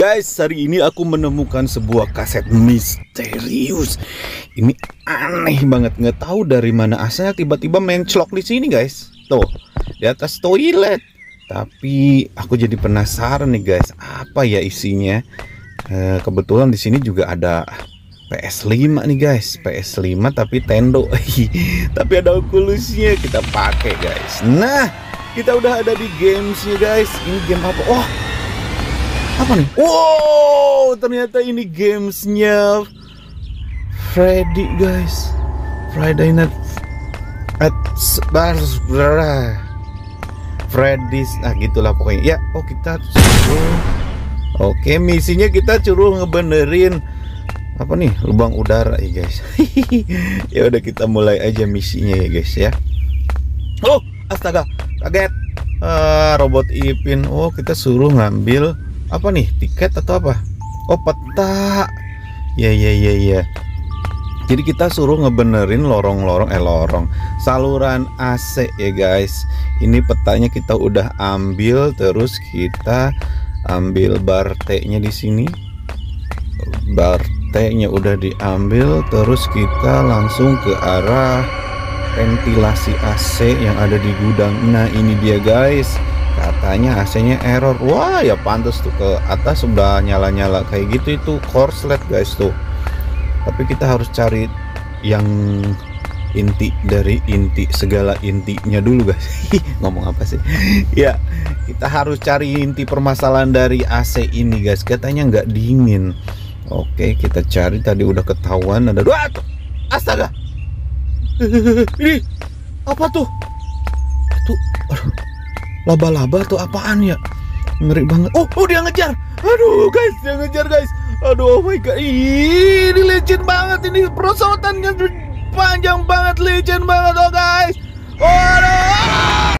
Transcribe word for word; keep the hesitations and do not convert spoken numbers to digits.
Guys, hari ini aku menemukan sebuah kaset misterius. Ini aneh banget, nggak tahu dari mana asalnya tiba-tiba menclok di sini, guys. Tuh, di atas toilet. Tapi aku jadi penasaran nih, guys. Apa ya isinya? E, kebetulan di sini juga ada P S lima nih, guys. P S lima tapi Tendo. Tapi ada Oculusnya, kita pakai, guys. Nah, kita udah ada di gamesnya, guys. Ini game apa? Oh, apa nih? Wow, ternyata ini gamesnya Freddy, guys. Friday Night at Freddy's, nah gitulah pokoknya. Ya, oh kita suruh. Oke, misinya kita suruh ngebenerin apa nih, lubang udara ya, guys. Ya udah, kita mulai aja misinya ya, guys ya. Oh, astaga, kaget. Ah, robot Ipin. Oh, kita suruh ngambil apa nih, tiket atau apa? Oh, peta. Ya ya ya ya. Jadi kita suruh ngebenerin lorong-lorong eh lorong saluran A C ya, guys. Ini petanya kita udah ambil, terus kita ambil bar T-nya di sini. Bar T-nya udah diambil, terus kita langsung ke arah ventilasi A C yang ada di gudang. Nah, ini dia, guys. Katanya A C-nya error. Wah, ya pantas tuh, ke atas sudah nyala-nyala kayak gitu, itu korslet, guys tuh. Tapi kita harus cari yang inti dari inti segala intinya dulu, guys. Ngomong apa sih? Ya, kita harus cari inti permasalahan dari A C ini, guys. Katanya nggak dingin. Oke, kita cari. Tadi udah ketahuan ada dua. Astaga, ini apa tuh? Itu laba-laba atau apaan ya? Ngeri banget. Oh, oh dia ngejar. Aduh, guys, dia ngejar, guys. Aduh, oh my god. Ih, ini legend banget, ini perosotannya panjang banget, legend banget.